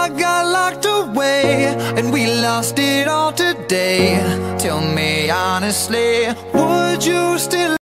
heart got locked away, and we lost it all today. Tell me honestly, would you still